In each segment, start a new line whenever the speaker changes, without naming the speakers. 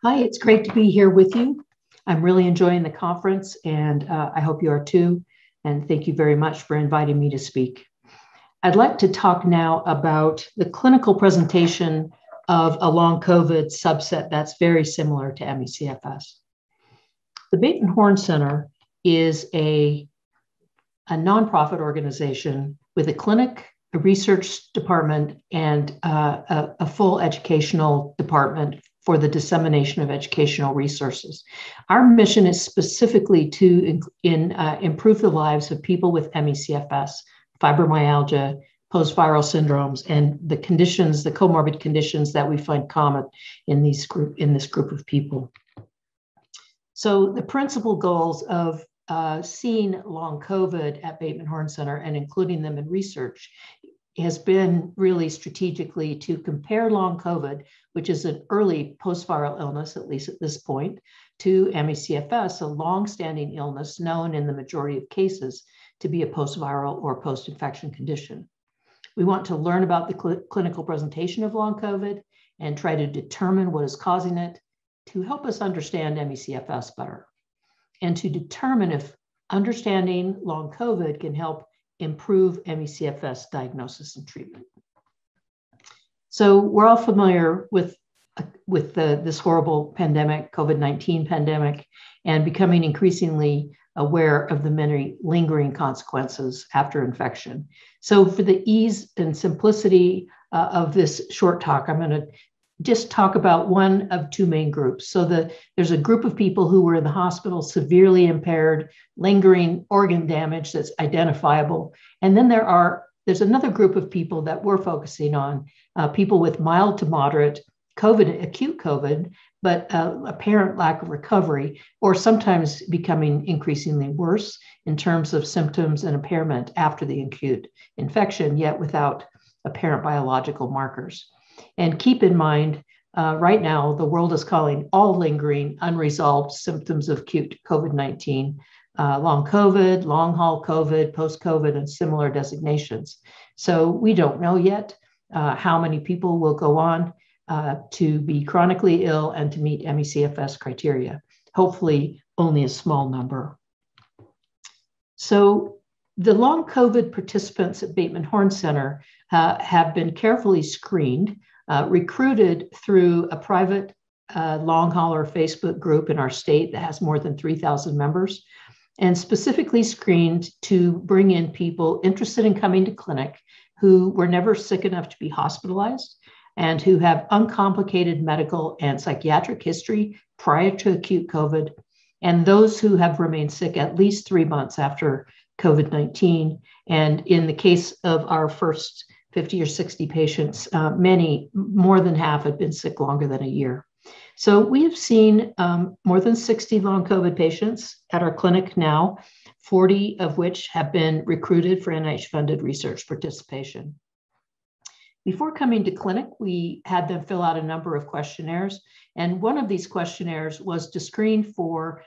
Hi, it's great to be here with you. I'm really enjoying the conference, and I hope you are too. And thank you very much for inviting me to speak. I'd like to talk now about the clinical presentation of a long COVID subset that's very similar to ME/CFS. The Bateman Horne Center is a nonprofit organization with a clinic, a research department, and a full educational department for the dissemination of educational resources. Our mission is specifically to improve the lives of people with ME/CFS, fibromyalgia, post-viral syndromes, and the conditions, the comorbid conditions that we find common in this group of people. So the principal goals of seeing long COVID at Bateman Horne Center and including them in research has been really strategically to compare long COVID, which is an early post-viral illness, at least at this point, to ME/CFS, a long-standing illness known in the majority of cases to be a post-viral or post-infection condition. We want to learn about the clinical presentation of long COVID and try to determine what is causing it to help us understand ME/CFS better, and to determine if understanding long COVID can help improve ME/CFS diagnosis and treatment. So we're all familiar with this horrible pandemic, COVID-19 pandemic, and becoming increasingly aware of the many lingering consequences after infection. So for the ease and simplicity of this short talk, I'm going to just talk about one of two main groups. So there's a group of people who were in the hospital, severely impaired, lingering organ damage that's identifiable. And then there's another group of people that we're focusing on, people with mild to moderate COVID, acute COVID, but apparent lack of recovery, or sometimes becoming increasingly worse in terms of symptoms and impairment after the acute infection, yet without apparent biological markers. And keep in mind, right now, the world is calling all lingering unresolved symptoms of acute COVID-19 long COVID, long haul COVID, post-COVID, and similar designations. So we don't know yet how many people will go on to be chronically ill and to meet ME/CFS criteria. Hopefully only a small number. So the long COVID participants at Bateman Horne Center have been carefully screened, recruited through a private long hauler Facebook group in our state that has more than 3,000 members, and specifically screened to bring in people interested in coming to clinic who were never sick enough to be hospitalized and who have uncomplicated medical and psychiatric history prior to acute COVID, and those who have remained sick at least 3 months after COVID-19. And in the case of our first 50 or 60 patients, many, more than half, had been sick longer than a year. So we have seen more than 60 long COVID patients at our clinic now, 40 of which have been recruited for NIH-funded research participation. Before coming to clinic, we had them fill out a number of questionnaires. And one of these questionnaires was to screen for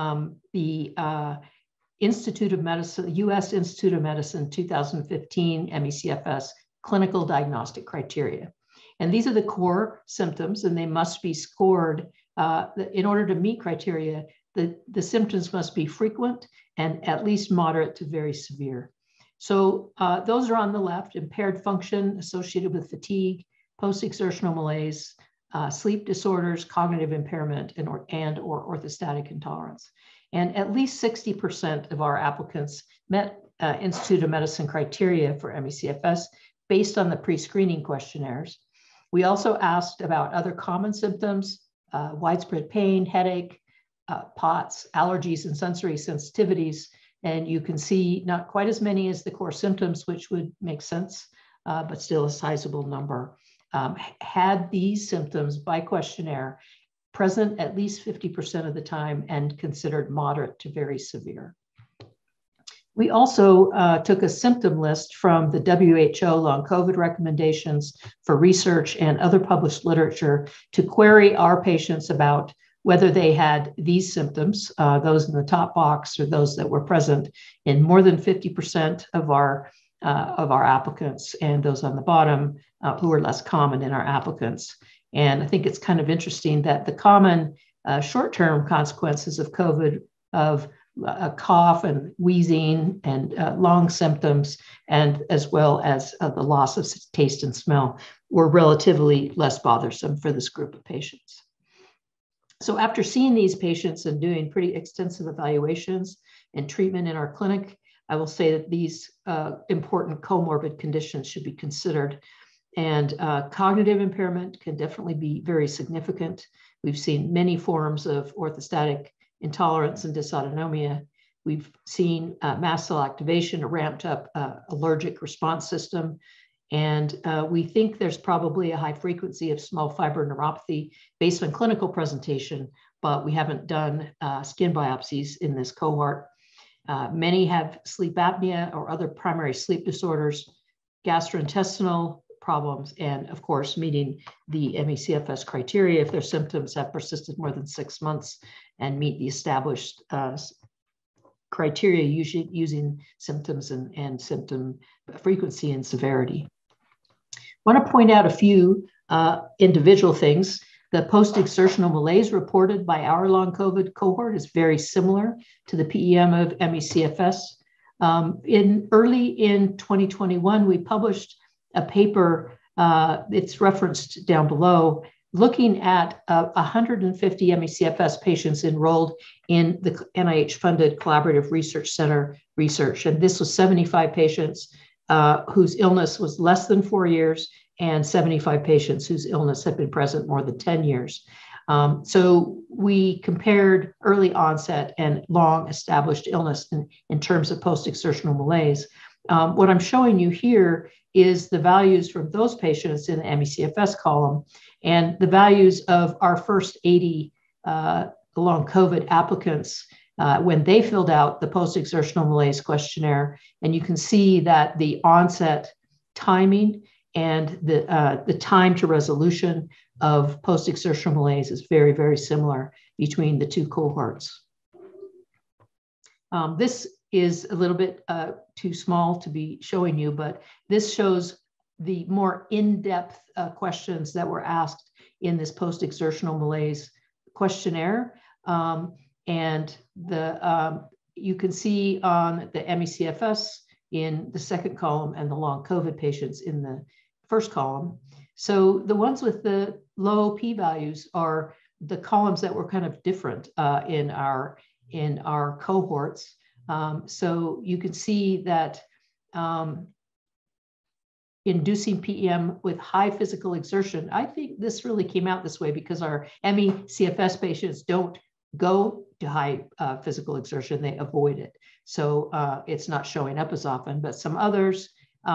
the Institute of Medicine, US Institute of Medicine 2015 ME/CFS clinical diagnostic criteria. And these are the core symptoms, and they must be scored in order to meet criteria. The symptoms must be frequent and at least moderate to very severe. So those are on the left: impaired function associated with fatigue, post-exertional malaise, sleep disorders, cognitive impairment, and or orthostatic intolerance. And at least 60% of our applicants met Institute of Medicine criteria for ME/CFS based on the pre-screening questionnaires. We also asked about other common symptoms, widespread pain, headache, POTS, allergies, and sensory sensitivities. And you can see not quite as many as the core symptoms, which would make sense, but still a sizable number. Had these symptoms by questionnaire present at least 50% of the time and considered moderate to very severe. We also took a symptom list from the WHO long COVID recommendations for research and other published literature to query our patients about whether they had these symptoms, those in the top box or those that were present in more than 50% of our of our applicants, and those on the bottom who are less common in our applicants. And I think it's kind of interesting that the common short-term consequences of COVID, of a cough and wheezing and lung symptoms, and as well as the loss of taste and smell, were relatively less bothersome for this group of patients. So after seeing these patients and doing pretty extensive evaluations and treatment in our clinic, I will say that these important comorbid conditions should be considered. And cognitive impairment can definitely be very significant. We've seen many forms of orthostatic intolerance and dysautonomia. We've seen mast cell activation, a ramped up allergic response system. And we think there's probably a high frequency of small fiber neuropathy based on clinical presentation, but we haven't done skin biopsies in this cohort. Many have sleep apnea or other primary sleep disorders, gastrointestinal problems, and of course, meeting the ME/CFS criteria if their symptoms have persisted more than 6 months and meet the established criteria using symptoms and symptom frequency and severity. I want to point out a few individual things. The post-exertional malaise reported by our long COVID cohort is very similar to the PEM of ME/CFS. Early in 2021, we published a paper, it's referenced down below, looking at 150 ME/CFS patients enrolled in the NIH-funded Collaborative Research Center research. And this was 75 patients whose illness was less than 4 years, and 75 patients whose illness had been present more than 10 years. So we compared early onset and long established illness in terms of post-exertional malaise. What I'm showing you here is the values from those patients in the ME/CFS column and the values of our first 80 long COVID applicants when they filled out the post-exertional malaise questionnaire. And you can see that the onset timing and the time to resolution of post-exertional malaise is very, very similar between the two cohorts. This is a little bit too small to be showing you, but this shows the more in-depth questions that were asked in this post-exertional malaise questionnaire. And you can see on the ME/CFS in the second column and the long COVID patients in the first column. So the ones with the low p-values are the columns that were kind of different in our cohorts. So you can see that inducing PEM with high physical exertion, I think this really came out this way because our ME/CFS patients don't go to high physical exertion, they avoid it. So it's not showing up as often, but some others,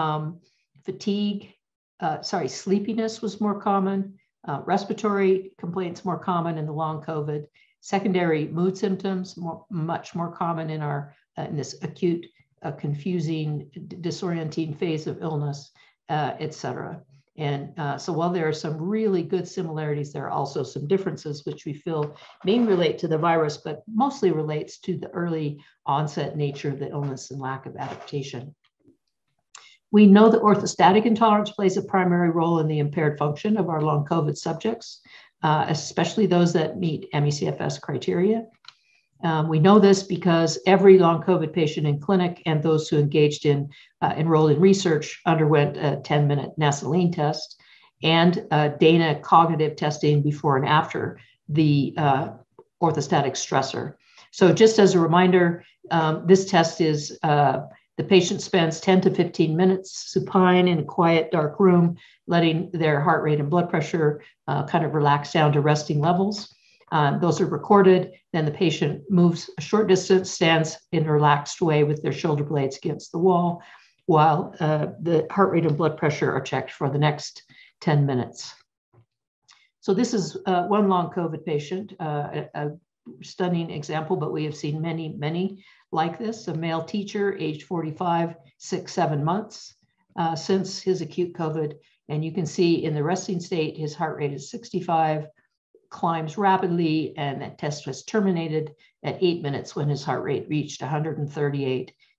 sleepiness was more common, respiratory complaints more common in the long COVID, secondary mood symptoms much more common in this acute, confusing, disorienting phase of illness, et cetera. And so while there are some really good similarities, there are also some differences which we feel may relate to the virus, but mostly relates to the early onset nature of the illness and lack of adaptation. We know that orthostatic intolerance plays a primary role in the impaired function of our long COVID subjects, especially those that meet ME/CFS criteria. We know this because every long COVID patient in clinic and those who engaged in enrolled in research underwent a 10-minute Nasoline test and Dana cognitive testing before and after the orthostatic stressor. So just as a reminder, this test is the patient spends 10 to 15 minutes supine in a quiet, dark room, letting their heart rate and blood pressure kind of relax down to resting levels. Those are recorded. Then the patient moves a short distance, stands in a relaxed way with their shoulder blades against the wall, while the heart rate and blood pressure are checked for the next 10 minutes. So this is one long COVID patient, a stunning example, but we have seen many, many like this. A male teacher, age 45, 6-7 months since his acute COVID. And you can see in the resting state, his heart rate is 65, climbs rapidly, and that test was terminated at 8 minutes when his heart rate reached 138.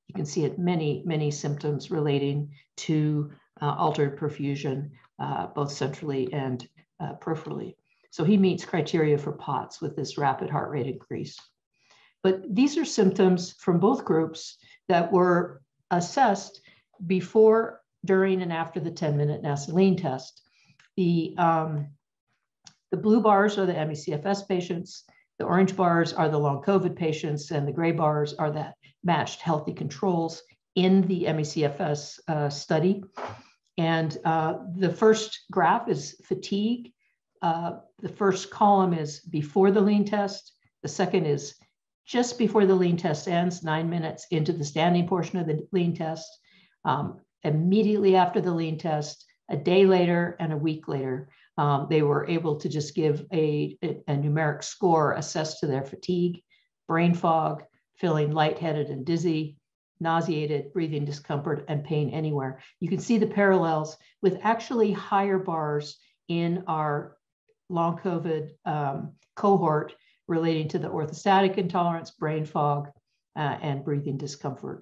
You can see it many symptoms relating to altered perfusion, both centrally and peripherally. So he meets criteria for POTS with this rapid heart rate increase. But these are symptoms from both groups that were assessed before, during, and after the 10-minute Nasaline test. The blue bars are the ME/CFS patients, the orange bars are the long COVID patients, and the gray bars are the matched healthy controls in the ME/CFS study. And the first graph is fatigue. The first column is before the lean test. The second is just before the lean test ends, 9 minutes into the standing portion of the lean test. Immediately after the lean test, a day later and a week later, they were able to just give a numeric score assessed to their fatigue, brain fog, feeling lightheaded and dizzy, nauseated, breathing discomfort, and pain anywhere. You can see the parallels with actually higher bars in our long COVID cohort relating to the orthostatic intolerance, brain fog, and breathing discomfort.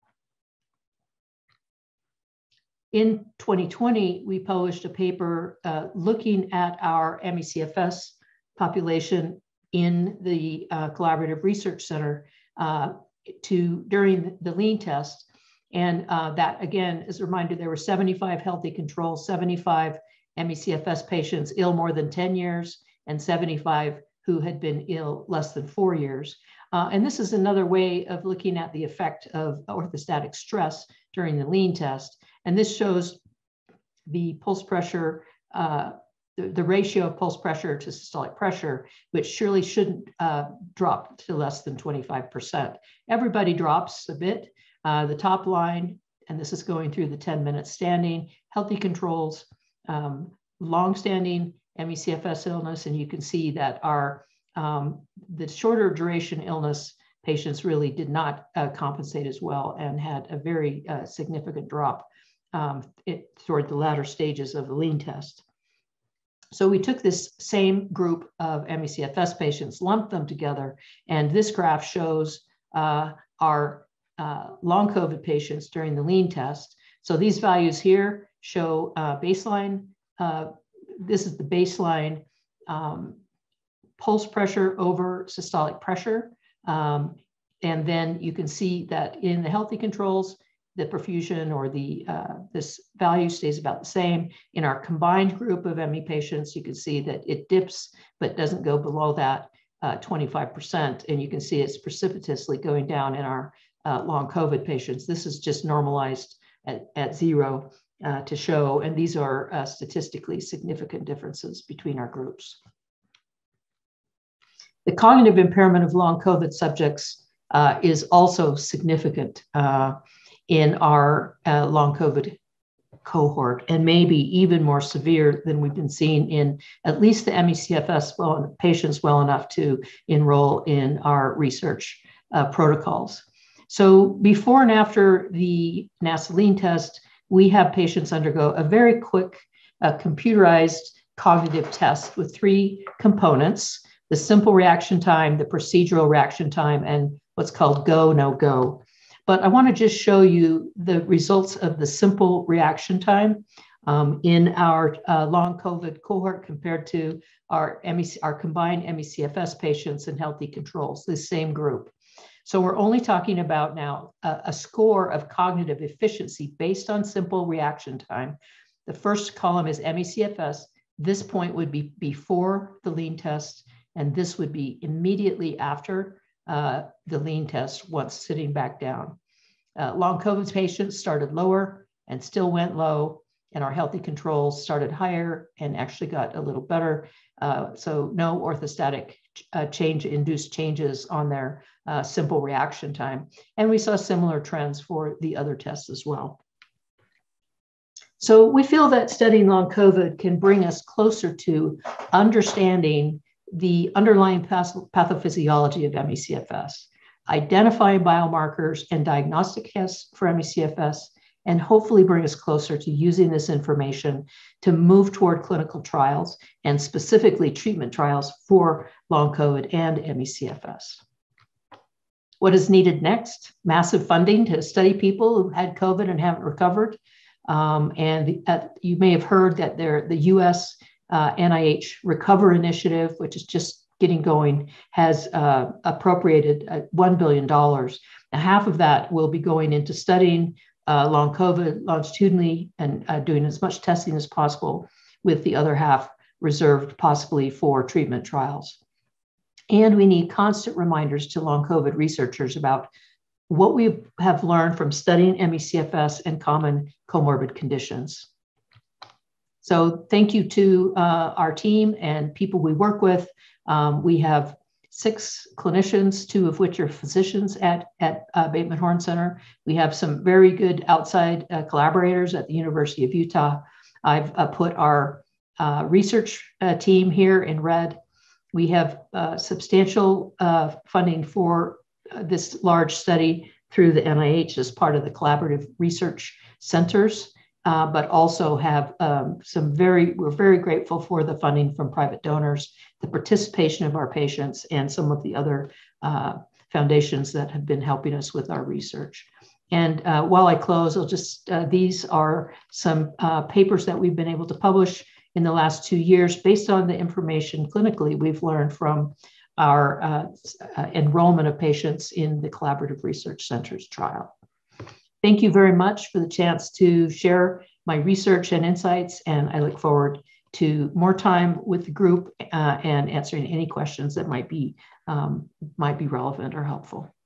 In 2020, we published a paper looking at our ME/CFS population in the Collaborative Research Center during the lean test. And that, again, as a reminder, there were 75 healthy controls, 75 ME/CFS patients ill more than 10 years, and 75 who had been ill less than 4 years. And this is another way of looking at the effect of orthostatic stress during the lean test. And this shows the pulse pressure, the ratio of pulse pressure to systolic pressure, which surely shouldn't drop to less than 25%. Everybody drops a bit. The top line, and this is going through the 10-minute standing, healthy controls, long-standing ME/CFS illness, and you can see that the shorter duration illness patients really did not compensate as well and had a very significant drop toward the latter stages of the lean test. So we took this same group of ME/CFS patients, lumped them together, and this graph shows our long COVID patients during the lean test. So these values here show baseline. This is the baseline pulse pressure over systolic pressure. And then you can see that in the healthy controls, the perfusion or this value stays about the same. In our combined group of ME patients, you can see that it dips, but doesn't go below that 25%. And you can see it's precipitously going down in our long COVID patients. This is just normalized at 0 to show, and these are statistically significant differences between our groups. The cognitive impairment of long COVID subjects is also significant in our long COVID cohort, and maybe even more severe than we've been seeing in at least the ME/CFS patients well enough to enroll in our research protocols. So before and after the Nasaline test, we have patients undergo a very quick computerized cognitive test with 3 components: the simple reaction time, the procedural reaction time, and what's called go, no go. But I want to just show you the results of the simple reaction time in our long COVID cohort compared to our combined ME/CFS patients and healthy controls, the same group. So we're only talking about now a score of cognitive efficiency based on simple reaction time. The first column is ME/CFS. This point would be before the lean test, and this would be immediately after the lean test once sitting back down. Long COVID patients started lower and still went low, and our healthy controls started higher and actually got a little better. So no orthostatic induced changes on their simple reaction time. And we saw similar trends for the other tests as well. So we feel that studying long COVID can bring us closer to understanding the underlying pathophysiology of ME/CFS, identifying biomarkers and diagnostic tests for ME/CFS, and hopefully bring us closer to using this information to move toward clinical trials and specifically treatment trials for long COVID and ME/CFS. What is needed next? Massive funding to study people who had COVID and haven't recovered. You may have heard that the US NIH Recover Initiative, which is just getting going, has appropriated $1 billion. Now, half of that will be going into studying long COVID longitudinally and doing as much testing as possible, with the other half reserved possibly for treatment trials. And we need constant reminders to long COVID researchers about what we have learned from studying ME/CFS and common comorbid conditions. So thank you to our team and people we work with. We have 6 clinicians, 2 of which are physicians at Bateman Horne Center. We have some very good outside collaborators at the University of Utah. I've put our research team here in red. We have substantial funding for this large study through the NIH as part of the collaborative research centers, but also have we're very grateful for the funding from private donors, the participation of our patients, and some of the other foundations that have been helping us with our research. And while I close, these are some papers that we've been able to publish in the last 2 years based on the information clinically we've learned from our enrollment of patients in the Collaborative Research Centers trial. Thank you very much for the chance to share my research and insights, and I look forward to more time with the group and answering any questions that might be relevant or helpful.